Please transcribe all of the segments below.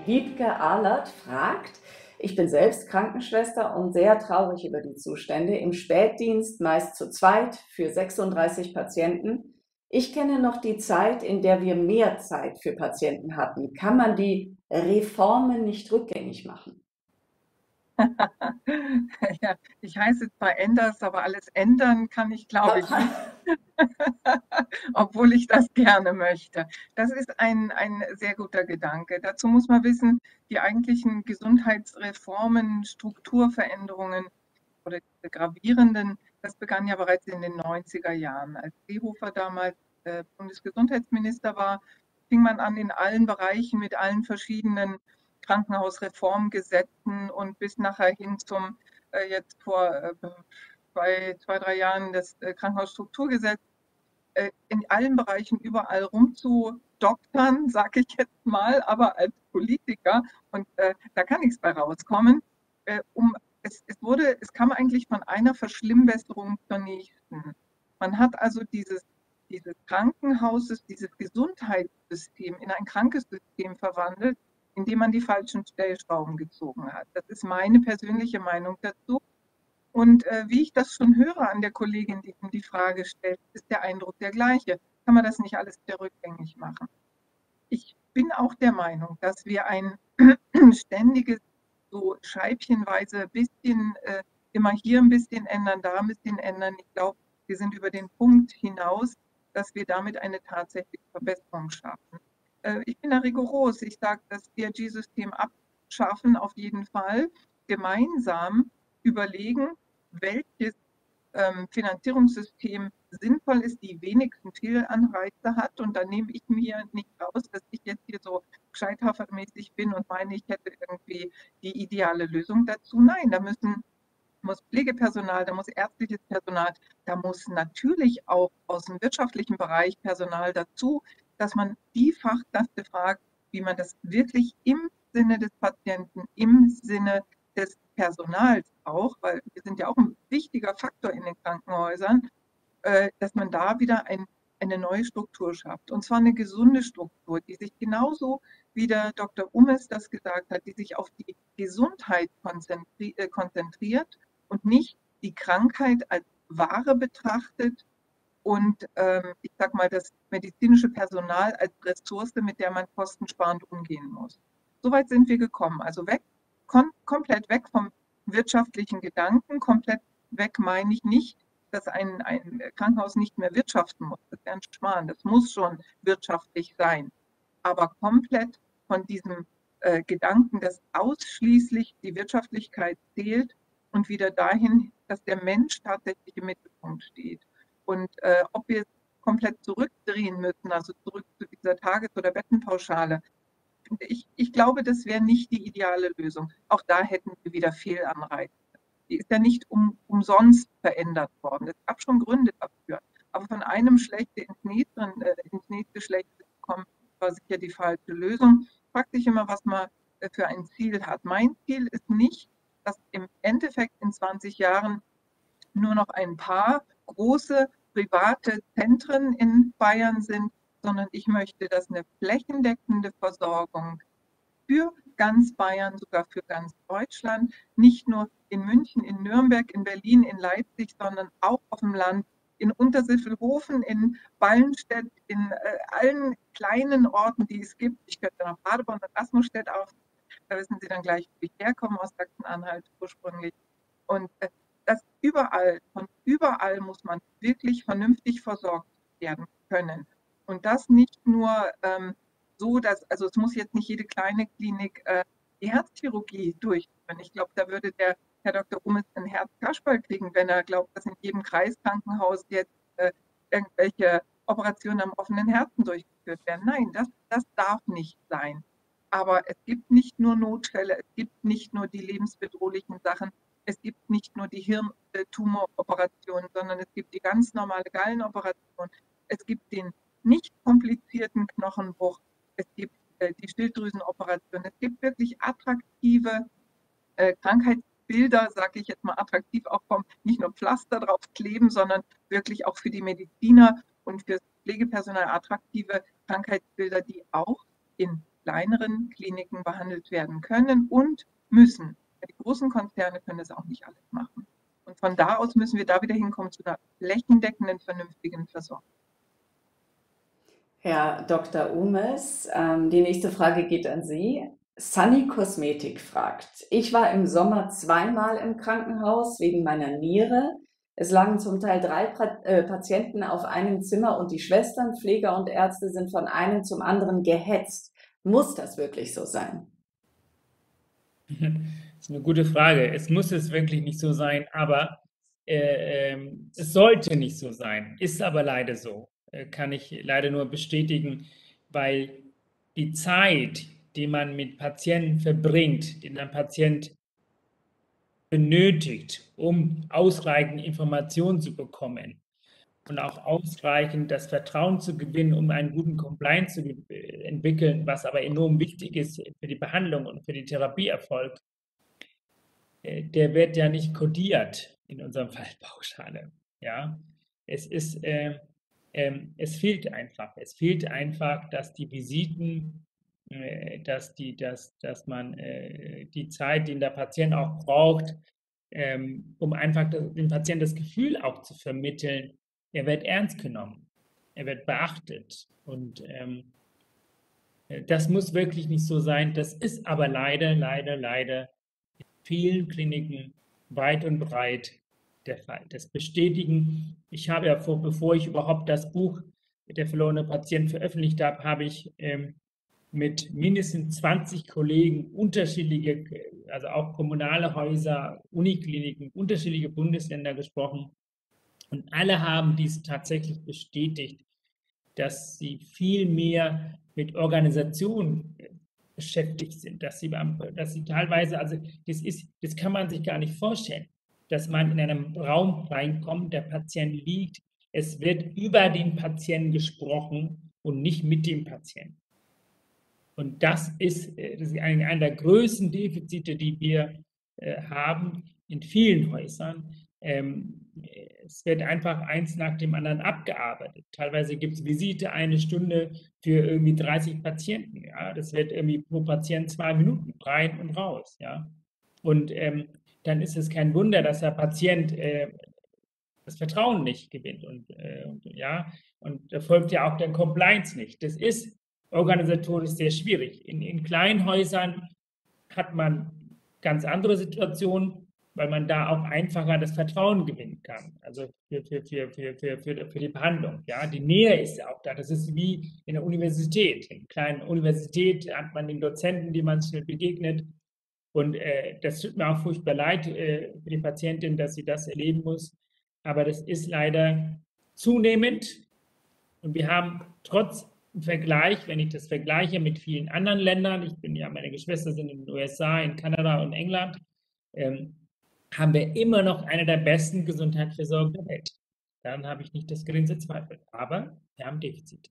Wiebke Ahlert fragt, ich bin selbst Krankenschwester und sehr traurig über die Zustände. Im Spätdienst meist zu zweit für 36 Patienten. Ich kenne noch die Zeit, in der wir mehr Zeit für Patienten hatten. Kann man die Reformen nicht rückgängig machen? Ja, ich heiße zwar Enders, aber alles ändern kann ich, glaube ich, nicht, obwohl ich das gerne möchte. Das ist ein sehr guter Gedanke. Dazu muss man wissen, die eigentlichen Gesundheitsreformen, Strukturveränderungen oder diese gravierenden, das begann ja bereits in den 90er Jahren. Als Seehofer damals Bundesgesundheitsminister war, fing man an, in allen Bereichen mit allen verschiedenen Krankenhausreformgesetzen und bis nachher hin zum jetzt vor zwei, 3 Jahren das Krankenhausstrukturgesetz in allen Bereichen überall rumzudoktern, sage ich jetzt mal, aber als Politiker, und da kann nichts bei rauskommen, es kam eigentlich von einer Verschlimmbesserung zur nächsten. Man hat also dieses Krankenhauses, dieses Gesundheitssystem in ein krankes System verwandelt, indem man die falschen Stellschrauben gezogen hat. Das ist meine persönliche Meinung dazu. Und wie ich das schon höre an der Kollegin, die die Frage stellt, ist der Eindruck der gleiche. Kann man das nicht alles wieder rückgängig machen? Ich bin auch der Meinung, dass wir ein ständiges, so scheibchenweise bisschen, immer hier ein bisschen ändern, da ein bisschen ändern. Ich glaube, wir sind über den Punkt hinaus, dass wir damit eine tatsächliche Verbesserung schaffen. Ich bin da rigoros. Ich sage, das DRG-System abschaffen auf jeden Fall, gemeinsam überlegen, welches Finanzierungssystem sinnvoll ist, die wenigsten Fehlanreize hat. Und da nehme ich mir nicht raus, dass ich jetzt hier so gescheithafermäßig bin und meine, ich hätte irgendwie die ideale Lösung dazu. Nein, muss Pflegepersonal, da muss ärztliches Personal, da muss natürlich auch aus dem wirtschaftlichen Bereich Personal dazu, dass man die Fachkräfte fragt, wie man das wirklich im Sinne des Patienten, im Sinne des Personals auch, weil wir sind ja auch ein wichtiger Faktor in den Krankenhäusern, dass man da wieder eine neue Struktur schafft. Und zwar eine gesunde Struktur, die sich genauso wie der Dr. Ummes das gesagt hat, die sich auf die Gesundheit konzentriert und nicht die Krankheit als Ware betrachtet und ich sage mal, das medizinische Personal als Ressource, mit der man kostensparend umgehen muss. Soweit sind wir gekommen. Also komplett weg vom wirtschaftlichen Gedanken, komplett weg meine ich nicht, dass ein Krankenhaus nicht mehr wirtschaften muss. Das wäre ein Schmarrn. Das muss schon wirtschaftlich sein. Aber komplett von diesem Gedanken, dass ausschließlich die Wirtschaftlichkeit zählt und wieder dahin, dass der Mensch tatsächlich im Mittelpunkt steht. Und ob wir es komplett zurückdrehen müssen, also zurück zu dieser Tages- oder Bettenpauschale, ich glaube, das wäre nicht die ideale Lösung. Auch da hätten wir wieder Fehlanreize. Die ist ja nicht umsonst verändert worden. Es gab schon Gründe dafür. Aber von einem Schlechte ins nächste Schlechte zu kommen, war sicher die falsche Lösung. Frag dich immer, was man für ein Ziel hat. Mein Ziel ist nicht, dass im Endeffekt in 20 Jahren nur noch ein paar große private Zentren in Bayern sind, sondern ich möchte, dass eine flächendeckende Versorgung für ganz Bayern, sogar für ganz Deutschland, nicht nur in München, in Nürnberg, in Berlin, in Leipzig, sondern auch auf dem Land, in Untersiffelhofen, in Ballenstedt, in allen kleinen Orten, die es gibt. Ich könnte nach Paderborn und Asmustedt auf, da wissen Sie dann gleich, wo ich herkomme, aus Sachsen-Anhalt ursprünglich. Und das von überall muss man wirklich vernünftig versorgt werden können. Und das nicht nur so, dass, also es muss jetzt nicht jede kleine Klinik die Herzchirurgie durchführen. Ich glaube, da würde der Herr Dr. Ummes ein Herzkasperl kriegen, wenn er glaubt, dass in jedem Kreiskrankenhaus jetzt irgendwelche Operationen am offenen Herzen durchgeführt werden. Nein, das darf nicht sein. Aber es gibt nicht nur Notfälle, es gibt nicht nur die lebensbedrohlichen Sachen, es gibt nicht nur die Hirntumoroperation, sondern es gibt die ganz normale Gallenoperation. Es gibt den nicht komplizierten Knochenbruch. Es gibt die Schilddrüsenoperation. Es gibt wirklich attraktive Krankheitsbilder, sage ich jetzt mal attraktiv, auch vom nicht nur Pflaster drauf kleben, sondern wirklich auch für die Mediziner und für das Pflegepersonal attraktive Krankheitsbilder, die auch in kleineren Kliniken behandelt werden können und müssen. Die großen Konzerne können das auch nicht alles machen. Und von da aus müssen wir da wieder hinkommen zu einer flächendeckenden, vernünftigen Versorgung. Herr Dr. Umes, die nächste Frage geht an Sie. Sunny Kosmetik fragt: Ich war im Sommer zweimal im Krankenhaus wegen meiner Niere. Es lagen zum Teil 3 Patienten auf einem Zimmer und die Schwestern, Pfleger und Ärzte sind von einem zum anderen gehetzt. Muss das wirklich so sein? Das ist eine gute Frage. Es muss es wirklich nicht so sein, aber es sollte nicht so sein. Ist aber leider so. Kann ich leider nur bestätigen, weil die Zeit, die man mit Patienten verbringt, den ein Patient benötigt, um ausreichend Informationen zu bekommen und auch ausreichend das Vertrauen zu gewinnen, um einen guten Compliance zu entwickeln, was aber enorm wichtig ist für die Behandlung und für den Therapieerfolg, der wird ja nicht kodiert in unserem Fallpauschale. Ja? Es fehlt einfach. Es fehlt einfach, dass die Visiten, dass man die Zeit, die der Patient auch braucht, um einfach dem Patienten das Gefühl auch zu vermitteln, er wird ernst genommen, er wird beachtet. Und das muss wirklich nicht so sein. Das ist aber leider in vielen Kliniken weit und breit der Fall. Das bestätigen, ich habe ja bevor ich überhaupt das Buch Der verlorene Patient veröffentlicht habe, habe ich mit mindestens 20 Kollegen unterschiedliche, also auch kommunale Häuser, Unikliniken, unterschiedliche Bundesländer gesprochen. Und alle haben dies tatsächlich bestätigt, dass sie viel mehr mit Organisationen beschäftigt sind, dass sie teilweise, also das kann man sich gar nicht vorstellen, dass man in einen Raum reinkommt, der Patient liegt, es wird über den Patienten gesprochen und nicht mit dem Patienten. Und das ist einer der größten Defizite, die wir haben in vielen Häusern. Es wird einfach eins nach dem anderen abgearbeitet. Teilweise gibt es Visite 1 Stunde für irgendwie 30 Patienten. Ja? Das wird irgendwie pro Patient 2 Minuten rein und raus. Ja? Und dann ist es kein Wunder, dass der Patient das Vertrauen nicht gewinnt. Und da folgt ja auch der Compliance nicht. Das ist organisatorisch sehr schwierig. In kleinen Häusern hat man ganz andere Situationen, weil man da auch einfacher das Vertrauen gewinnen kann, also für die Behandlung. Ja? Die Nähe ist ja auch da. Das ist wie in der Universität. In einer kleinen Universität hat man den Dozenten, die man schnell begegnet. Und das tut mir auch furchtbar leid für die Patientin, dass sie das erleben muss. Aber das ist leider zunehmend. Und wir haben trotz Vergleich, wenn ich das vergleiche mit vielen anderen Ländern, meine Geschwister sind in den USA, in Kanada und England, haben wir immer noch eine der besten Gesundheitsversorgungen der Welt. Daran habe ich nicht das geringste Zweifel. Aber wir haben Defizite.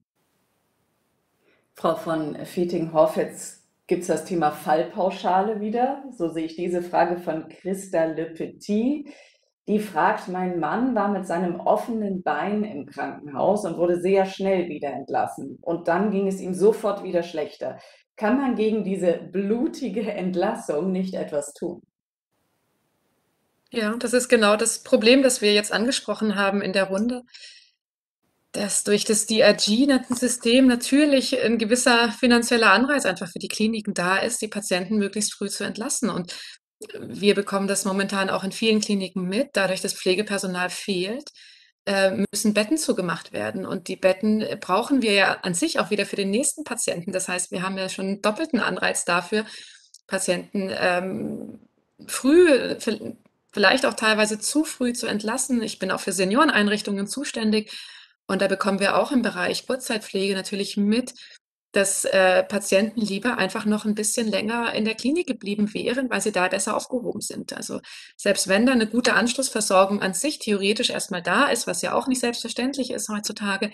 Frau von Feting-Hoff, jetzt gibt es das Thema Fallpauschale wieder. So sehe ich diese Frage von Christa Le Petit. Die fragt: Mein Mann war mit seinem offenen Bein im Krankenhaus und wurde sehr schnell wieder entlassen. Und dann ging es ihm sofort wieder schlechter. Kann man gegen diese blutige Entlassung nicht etwas tun? Ja, das ist genau das Problem, das wir jetzt angesprochen haben in der Runde, dass durch das DRG-System natürlich ein gewisser finanzieller Anreiz einfach für die Kliniken da ist, die Patienten möglichst früh zu entlassen. Und wir bekommen das momentan auch in vielen Kliniken mit. Dadurch, dass Pflegepersonal fehlt, müssen Betten zugemacht werden. Und die Betten brauchen wir ja an sich auch wieder für den nächsten Patienten. Das heißt, wir haben ja schon einen doppelten Anreiz dafür, Patienten früh, vielleicht auch teilweise zu früh zu entlassen. Ich bin auch für Senioreneinrichtungen zuständig. Und da bekommen wir auch im Bereich Kurzzeitpflege natürlich mit, dass Patienten lieber einfach noch ein bisschen länger in der Klinik geblieben wären, weil sie da besser aufgehoben sind. Also selbst wenn da eine gute Anschlussversorgung an sich theoretisch erstmal da ist, was ja auch nicht selbstverständlich ist heutzutage,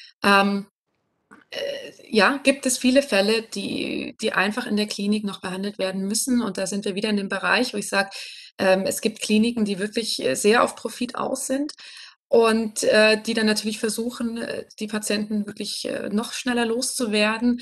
ja, gibt es viele Fälle, die einfach in der Klinik noch behandelt werden müssen. Und da sind wir wieder in dem Bereich, wo ich sage, es gibt Kliniken, die wirklich sehr auf Profit aus sind und die dann natürlich versuchen, die Patienten wirklich noch schneller loszuwerden.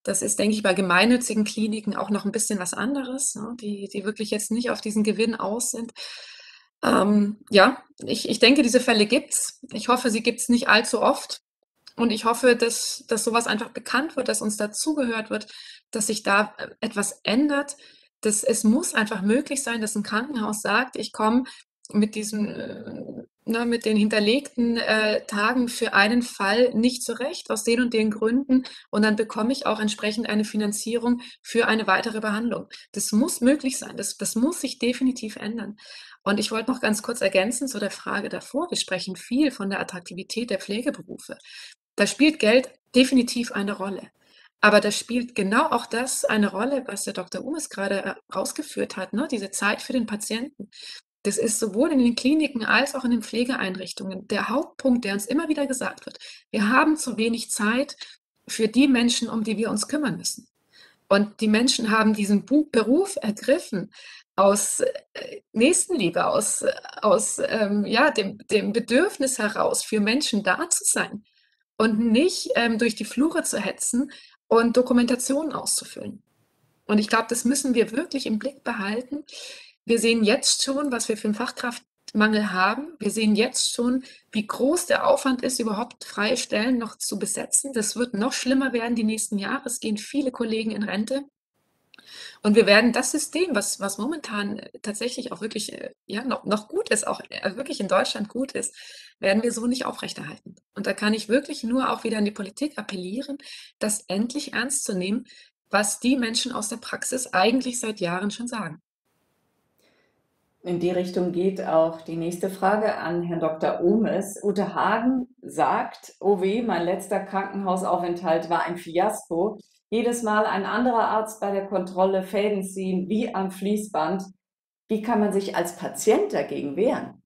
Das ist, denke ich, bei gemeinnützigen Kliniken auch noch ein bisschen was anderes, ne, die wirklich jetzt nicht auf diesen Gewinn aus sind. Ja, ich denke, diese Fälle gibt's. Ich hoffe, sie gibt's nicht allzu oft. Und ich hoffe, dass sowas einfach bekannt wird, dass uns dazugehört wird, dass sich da etwas ändert. Es muss einfach möglich sein, dass ein Krankenhaus sagt, ich komme mit mit den hinterlegten Tagen für einen Fall nicht zurecht, aus den und den Gründen. Und dann bekomme ich auch entsprechend eine Finanzierung für eine weitere Behandlung. Das muss möglich sein. Das muss sich definitiv ändern. Und ich wollte noch ganz kurz ergänzen zu der Frage davor. Wir sprechen viel von der Attraktivität der Pflegeberufe. Da spielt Geld definitiv eine Rolle. Aber da spielt genau auch das eine Rolle, was der Dr. Umes gerade rausgeführt hat, ne? Diese Zeit für den Patienten. Das ist sowohl in den Kliniken als auch in den Pflegeeinrichtungen der Hauptpunkt, der uns immer wieder gesagt wird. Wir haben zu wenig Zeit für die Menschen, um die wir uns kümmern müssen. Und die Menschen haben diesen Beruf ergriffen aus Nächstenliebe, aus ja, dem Bedürfnis heraus, für Menschen da zu sein und nicht durch die Flure zu hetzen und Dokumentationen auszufüllen. Und ich glaube, das müssen wir wirklich im Blick behalten. Wir sehen jetzt schon, was wir für einen Fachkraftmangel haben. Wir sehen jetzt schon, wie groß der Aufwand ist, überhaupt freie Stellen noch zu besetzen. Das wird noch schlimmer werden die nächsten Jahre. Es gehen viele Kollegen in Rente. Und wir werden das System, was momentan tatsächlich auch wirklich ja, noch gut ist, auch wirklich in Deutschland gut ist, werden wir so nicht aufrechterhalten. Und da kann ich wirklich nur auch wieder an die Politik appellieren, das endlich ernst zu nehmen, was die Menschen aus der Praxis eigentlich seit Jahren schon sagen. In die Richtung geht auch die nächste Frage an Herrn Dr. Omes. Ute Hagen sagt, oh weh, mein letzter Krankenhausaufenthalt war ein Fiasko. Jedes Mal ein anderer Arzt bei der Kontrolle, Fäden ziehen, wie am Fließband. Wie kann man sich als Patient dagegen wehren?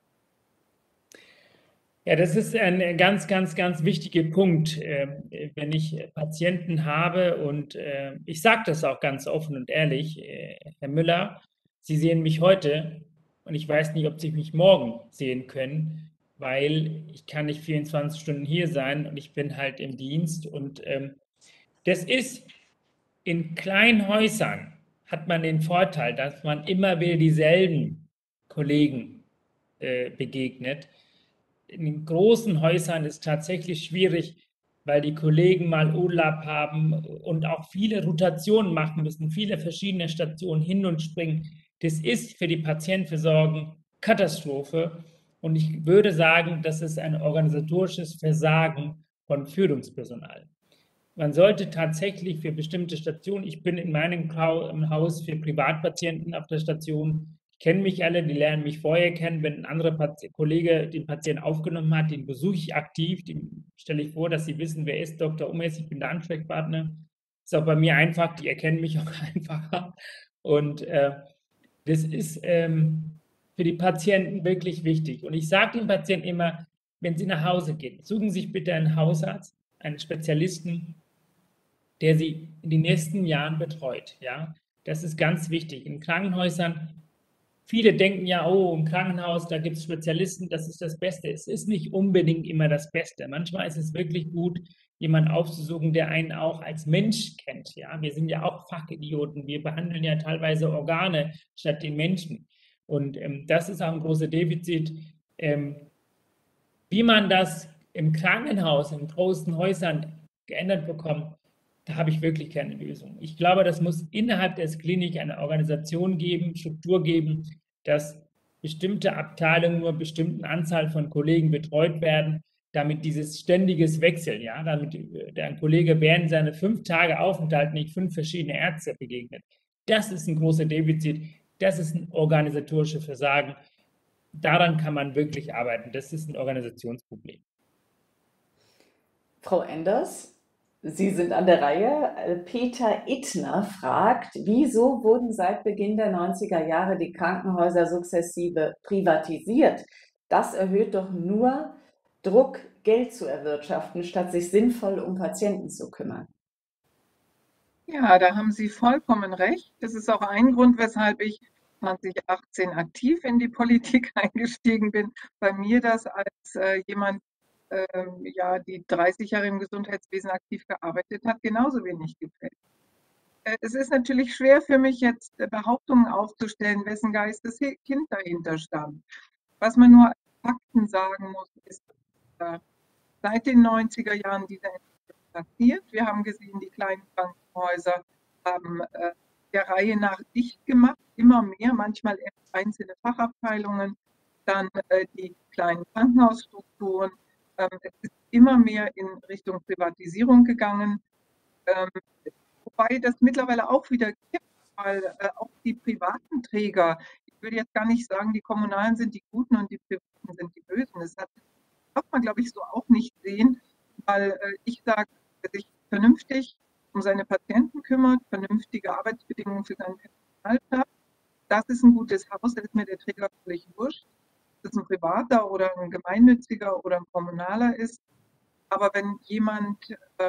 Ja, das ist ein ganz, ganz, ganz wichtiger Punkt, wenn ich Patienten habe und ich sage das auch ganz offen und ehrlich, Herr Müller, Sie sehen mich heute und ich weiß nicht, ob Sie mich morgen sehen können, weil ich kann nicht 24 Stunden hier sein und ich bin halt im Dienst und das ist in kleinen Häusern hat man den Vorteil, dass man immer wieder dieselben Kollegen begegnet. In den großen Häusern ist es tatsächlich schwierig, weil die Kollegen mal Urlaub haben und auch viele Rotationen machen müssen, viele verschiedene Stationen hin und springen. Das ist für die Patientenversorgung Katastrophe. Und ich würde sagen, das ist ein organisatorisches Versagen von Führungspersonal. Man sollte tatsächlich für bestimmte Stationen, ich bin in meinem Haus für Privatpatienten auf der Station, ich kenne mich alle, die lernen mich vorher kennen. Wenn ein anderer Kollege den Patienten aufgenommen hat, den besuche ich aktiv, den stelle ich vor, dass sie wissen, wer ist Dr. Umes, ich bin der Ansprechpartner. Ist auch bei mir einfach, die erkennen mich auch einfacher. Und das ist für die Patienten wirklich wichtig. Und ich sage den Patienten immer, wenn sie nach Hause gehen, suchen Sie sich bitte einen Hausarzt, einen Spezialisten, der sie in den nächsten Jahren betreut. Ja? Das ist ganz wichtig. In Krankenhäusern, viele denken ja, oh, im Krankenhaus, da gibt es Spezialisten, das ist das Beste. Es ist nicht unbedingt immer das Beste. Manchmal ist es wirklich gut, jemanden aufzusuchen, der einen auch als Mensch kennt. Ja? Wir sind ja auch Fachidioten. Wir behandeln ja teilweise Organe statt den Menschen. Und das ist auch ein großes Defizit. Wie man das im Krankenhaus, in großen Häusern geändert bekommt, da habe ich wirklich keine Lösung. Ich glaube, das muss innerhalb der Klinik eine Organisation geben, Struktur geben, dass bestimmte Abteilungen nur bestimmten Anzahl von Kollegen betreut werden, damit dieses ständiges Wechseln, ja, damit der Kollege während seiner 5 Tage Aufenthalt nicht 5 verschiedene Ärzte begegnet. Das ist ein großer Defizit, das ist ein organisatorisches Versagen. Daran kann man wirklich arbeiten. Das ist ein Organisationsproblem. Frau Enders, Sie sind an der Reihe. Peter Ittner fragt, wieso wurden seit Beginn der 90er Jahre die Krankenhäuser sukzessive privatisiert? Das erhöht doch nur Druck, Geld zu erwirtschaften, statt sich sinnvoll um Patienten zu kümmern. Ja, da haben Sie vollkommen recht. Das ist auch ein Grund, weshalb ich 2018 aktiv in die Politik eingestiegen bin. Bei mir das als jemand ja, die 30 Jahre im Gesundheitswesen aktiv gearbeitet hat, genauso wenig gefällt. Es ist natürlich schwer für mich jetzt Behauptungen aufzustellen, wessen Geisteskind dahinter stand. Was man nur als Fakten sagen muss, ist, dass seit den 90er Jahren diese Entwicklung passiert. Wir haben gesehen, die kleinen Krankenhäuser haben der Reihe nach dicht gemacht, immer mehr, manchmal erst einzelne Fachabteilungen, dann die kleinen Krankenhausstrukturen. Es ist immer mehr in Richtung Privatisierung gegangen, wobei das mittlerweile auch wieder kippt, weil auch die privaten Träger, ich will jetzt gar nicht sagen, die Kommunalen sind die Guten und die Privaten sind die Bösen. Darf man, glaube ich, so auch nicht sehen, weil ich sage, wer sich vernünftig um seine Patienten kümmert, vernünftige Arbeitsbedingungen für seinen Personal schafft, das ist ein gutes Haus, da ist mir der Träger völlig wurscht, ob es ein privater oder ein gemeinnütziger oder ein kommunaler ist. Aber wenn jemand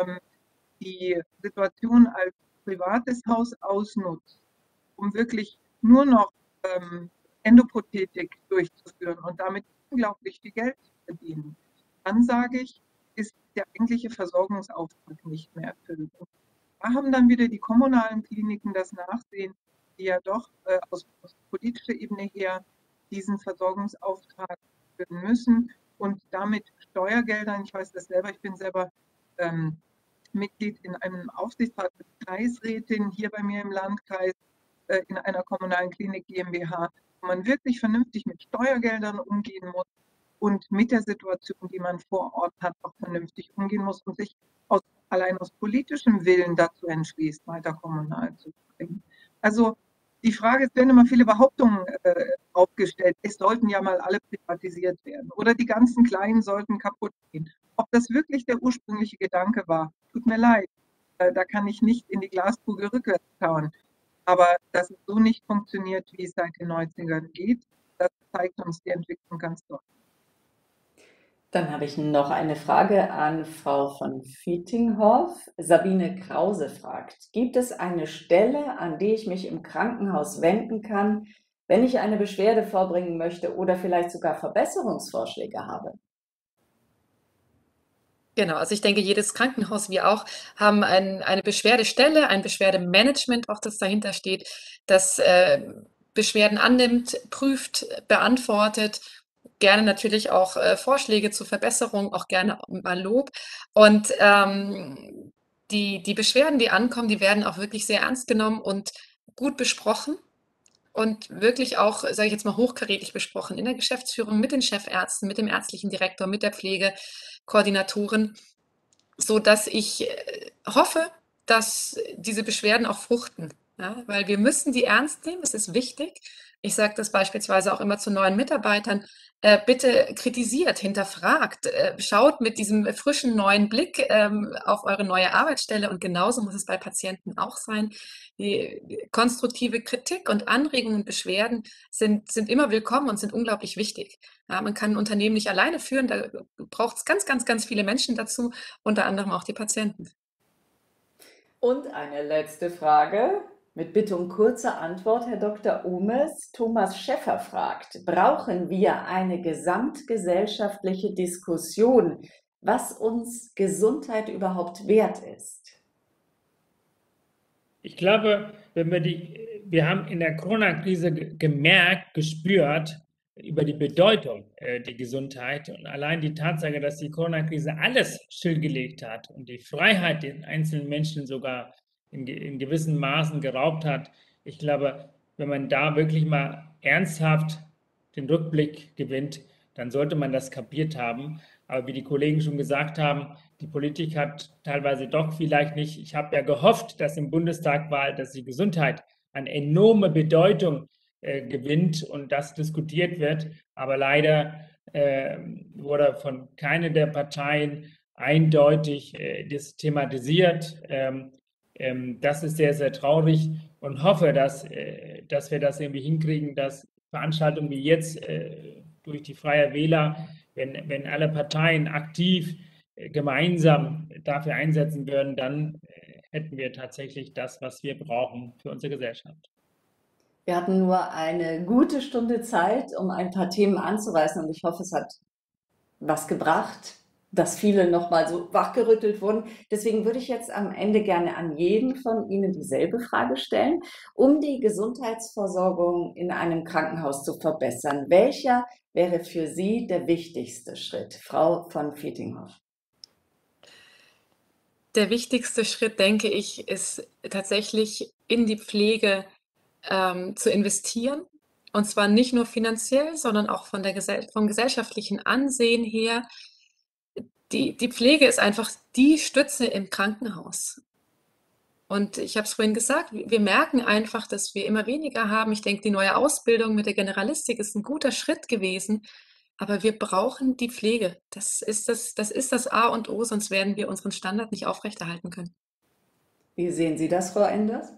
die Situation als privates Haus ausnutzt, um wirklich nur noch Endoprothetik durchzuführen und damit unglaublich viel Geld zu verdienen, dann sage ich, ist der eigentliche Versorgungsauftrag nicht mehr erfüllt. Und da haben dann wieder die kommunalen Kliniken das Nachsehen, die ja doch aus politischer Ebene her diesen Versorgungsauftrag erfüllen müssen und damit Steuergeldern, ich weiß das selber, ich bin selber Mitglied in einem Aufsichtsrat mit Kreisrätin hier bei mir im Landkreis in einer kommunalen Klinik GmbH, wo man wirklich vernünftig mit Steuergeldern umgehen muss und mit der Situation, die man vor Ort hat, auch vernünftig umgehen muss und sich allein aus politischem Willen dazu entschließt, weiter kommunal zu bringen. Also die Frage ist, werden immer viele Behauptungen aufgestellt, es sollten ja mal alle privatisiert werden oder die ganzen Kleinen sollten kaputt gehen. Ob das wirklich der ursprüngliche Gedanke war, tut mir leid, da kann ich nicht in die Glaskugel rückwärts schauen. Aber dass es so nicht funktioniert, wie es seit den 90ern geht, das zeigt uns die Entwicklung ganz deutlich. Dann habe ich noch eine Frage an Frau von Vietinghoff. Sabine Krause fragt, gibt es eine Stelle, an die ich mich im Krankenhaus wenden kann, wenn ich eine Beschwerde vorbringen möchte oder vielleicht sogar Verbesserungsvorschläge habe? Genau, also ich denke, jedes Krankenhaus, wir auch, haben eine Beschwerdestelle, ein Beschwerdemanagement, auch das dahinter steht, das Beschwerden annimmt, prüft, beantwortet, gerne natürlich auch Vorschläge zur Verbesserung, auch gerne mal Lob. Und die Beschwerden, die ankommen, die werden auch wirklich sehr ernst genommen und gut besprochen. Und wirklich auch, sage ich jetzt mal, hochkarätig besprochen in der Geschäftsführung mit den Chefärzten, mit dem ärztlichen Direktor, mit der Pflegekoordinatorin, so dass ich hoffe, dass diese Beschwerden auch fruchten, ja, weil wir müssen die ernst nehmen, es ist wichtig. Ich sage das beispielsweise auch immer zu neuen Mitarbeitern, bitte kritisiert, hinterfragt, schaut mit diesem frischen neuen Blick auf eure neue Arbeitsstelle und genauso muss es bei Patienten auch sein. Die konstruktive Kritik und Anregungen und Beschwerden sind immer willkommen und sind unglaublich wichtig. Ja, man kann ein Unternehmen nicht alleine führen, da braucht es ganz, ganz, ganz viele Menschen dazu, unter anderem auch die Patienten. Und eine letzte Frage mit Bitte um kurze Antwort, Herr Dr. Omes. Thomas Schäffer fragt, brauchen wir eine gesamtgesellschaftliche Diskussion, was uns Gesundheit überhaupt wert ist? Ich glaube, wir haben in der Corona-Krise gemerkt, gespürt über die Bedeutung der Gesundheit und allein die Tatsache, dass die Corona-Krise alles stillgelegt hat und die Freiheit den einzelnen Menschen sogar in gewissen Maßen geraubt hat. Ich glaube, wenn man da wirklich mal ernsthaft den Rückblick gewinnt, dann sollte man das kapiert haben. Aber wie die Kollegen schon gesagt haben, die Politik hat teilweise doch vielleicht nicht. Ich habe ja gehofft, dass im Bundestag war, dass die Gesundheit eine enorme Bedeutung gewinnt und das diskutiert wird. Aber leider wurde von keiner der Parteien eindeutig das thematisiert. Das ist sehr, sehr traurig und hoffe, dass wir das irgendwie hinkriegen, dass Veranstaltungen wie jetzt durch die Freie Wähler, wenn alle Parteien aktiv gemeinsam dafür einsetzen würden, dann hätten wir tatsächlich das, was wir brauchen für unsere Gesellschaft. Wir hatten nur eine gute Stunde Zeit, um ein paar Themen anzureißen und ich hoffe, es hat was gebracht. dass viele nochmal so wachgerüttelt wurden. Deswegen würde ich jetzt am Ende gerne an jeden von Ihnen dieselbe Frage stellen, um die Gesundheitsversorgung in einem Krankenhaus zu verbessern. Welcher wäre für Sie der wichtigste Schritt, Frau von Vietinghoff? Der wichtigste Schritt, denke ich, ist tatsächlich in die Pflege zu investieren. Und zwar nicht nur finanziell, sondern auch vom gesellschaftlichen Ansehen her. Die Pflege ist einfach die Stütze im Krankenhaus. Und ich habe es vorhin gesagt, wir merken einfach, dass wir immer weniger haben. Ich denke, die neue Ausbildung mit der Generalistik ist ein guter Schritt gewesen, aber wir brauchen die Pflege. Das ist das A und O, sonst werden wir unseren Standard nicht aufrechterhalten können. Wie sehen Sie das, Frau Enders?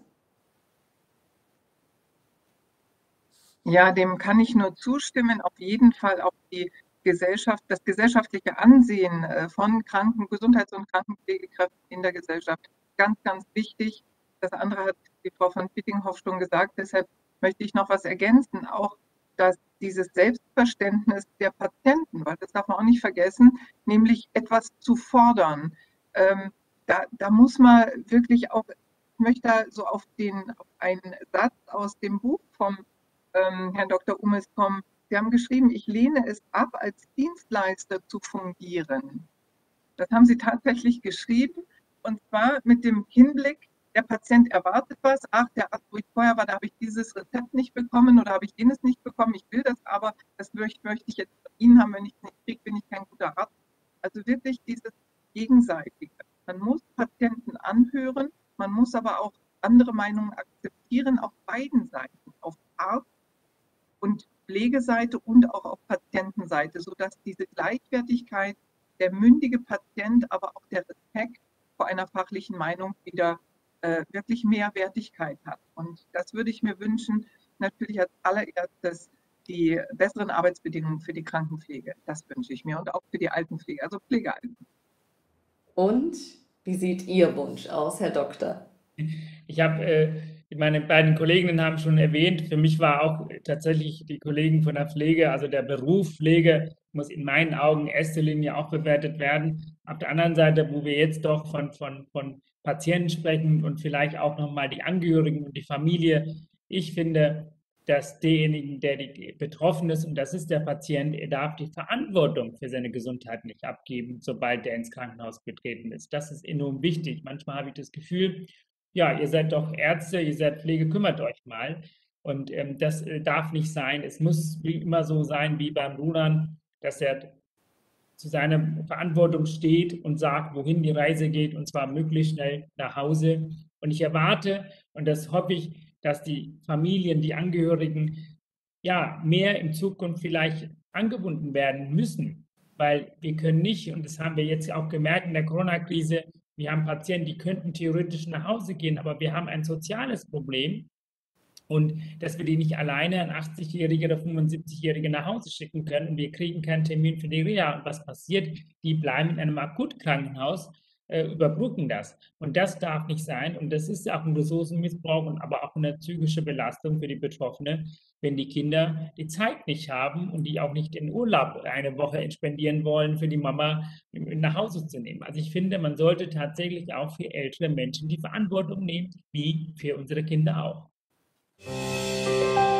Ja, dem kann ich nur zustimmen. Auf jeden Fall auch die Gesellschaft, das gesellschaftliche Ansehen von Gesundheits- und Krankenpflegekräften in der Gesellschaft. Ganz, ganz wichtig. Das andere hat die Frau von Vietinghoff schon gesagt. Deshalb möchte ich noch was ergänzen. Auch dass dieses Selbstverständnis der Patienten, weil das darf man auch nicht vergessen, nämlich etwas zu fordern. Da muss man wirklich auch, ich möchte da so auf einen Satz aus dem Buch vom Herrn Dr. Umes kommen. Sie haben geschrieben, ich lehne es ab, als Dienstleister zu fungieren. Das haben Sie tatsächlich geschrieben, und zwar mit dem Hinblick, der Patient erwartet was, ach, der Arzt, wo ich vorher war, da habe ich dieses Rezept nicht bekommen oder habe ich jenes nicht bekommen, ich will das aber, das möchte ich jetzt von Ihnen haben, wenn ich es nicht kriege, bin ich kein guter Arzt. Also wirklich dieses Gegenseitige. Man muss Patienten anhören, man muss aber auch andere Meinungen akzeptieren, auf beiden Seiten, auf Arzt- und Pflegeseite und auch auf Patientenseite, sodass diese Gleichwertigkeit, der mündige Patient, aber auch der Respekt vor einer fachlichen Meinung wieder wirklich mehr Wertigkeit hat. Und das würde ich mir wünschen, natürlich als allererstes die besseren Arbeitsbedingungen für die Krankenpflege. Das wünsche ich mir, und auch für die Altenpflege, also Pflegealten. Und wie sieht Ihr Wunsch aus, Herr Doktor? Ich habe, meine beiden Kolleginnen haben schon erwähnt, für mich war auch tatsächlich die Kollegen von der Pflege, also der Beruf Pflege muss in meinen Augen in erster Linie auch bewertet werden. Auf der anderen Seite, wo wir jetzt doch von Patienten sprechen und vielleicht auch nochmal die Angehörigen und die Familie, ich finde, dass derjenige, der betroffen ist, und das ist der Patient, er darf die Verantwortung für seine Gesundheit nicht abgeben, sobald er ins Krankenhaus betreten ist. Das ist enorm wichtig. Manchmal habe ich das Gefühl, ja, ihr seid doch Ärzte, ihr seid Pflege, kümmert euch mal. Und das darf nicht sein. Es muss wie immer so sein wie beim Rudern, dass er zu seiner Verantwortung steht und sagt, wohin die Reise geht, und zwar möglichst schnell nach Hause. Und ich erwarte, und das hoffe ich, dass die Familien, die Angehörigen, ja, mehr in Zukunft vielleicht angebunden werden müssen, weil wir können nicht, und das haben wir jetzt auch gemerkt in der Corona-Krise, wir haben Patienten, die könnten theoretisch nach Hause gehen, aber wir haben ein soziales Problem, und dass wir die nicht alleine, ein 80-Jährige oder 75-Jährige, nach Hause schicken können, und wir kriegen keinen Termin für die Reha. Und was passiert? Die bleiben in einem Akutkrankenhaus, überbrücken das. Und das darf nicht sein. Und das ist auch ein Ressourcenmissbrauch und aber auch eine psychische Belastung für die Betroffenen, wenn die Kinder die Zeit nicht haben und die auch nicht in Urlaub eine Woche spendieren wollen, für die Mama nach Hause zu nehmen. Also ich finde, man sollte tatsächlich auch für ältere Menschen die Verantwortung nehmen, wie für unsere Kinder auch.